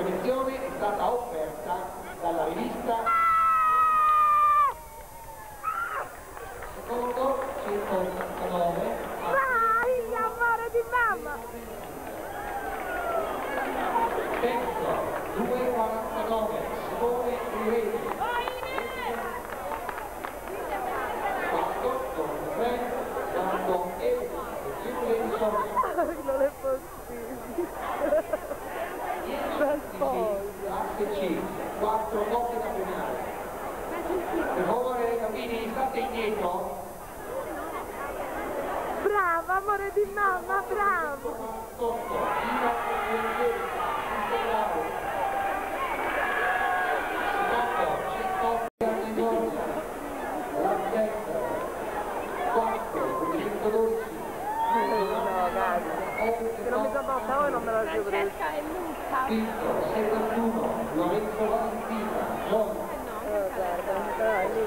L'edizione è stata offerta dalla rivista secondo 189. Vai, l'amore di mamma! Terzo 249, Simone Riveri. Quarto con 3, Marco Euro, Giulia di Sosa. Non è possibile! Classe C, 4 coppie da premiare. Per favore bambini, state indietro. Brava, amore di mamma, bravo! 8, Ino Biancheri, bravo. Secondo, 100 anni Giorgia, la terza, 4, 212. No, dai, se non mi sono portato io non me la giuro. Quinto, 71, Lorenzo Valentina, Giorgia. Guarda, dai, lì.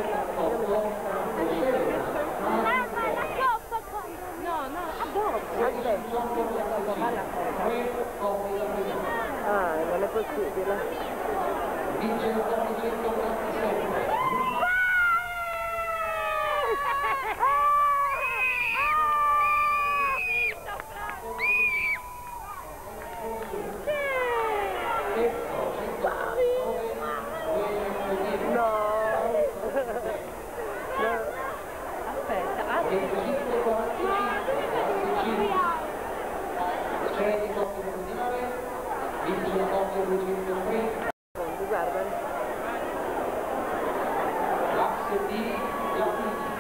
No, addosso. Ah, non è possibile. Vince il 487. L'asse di Latini.